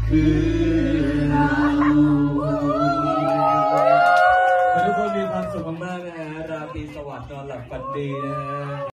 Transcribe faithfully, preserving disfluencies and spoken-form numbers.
คือเราทุกคนมีความสุขมากๆนะฮะราตรีสวัสดิ์นอนหลับฝันดีนะฮะ